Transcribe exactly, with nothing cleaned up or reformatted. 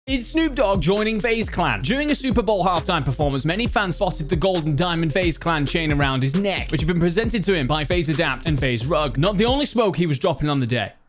Is Snoop Dogg joining FaZe Clan? During a Super Bowl halftime performance, many fans spotted the gold and diamond FaZe Clan chain around his neck, which had been presented to him by FaZe Adapt and FaZe Rug. Not the only smoke he was dropping on the day.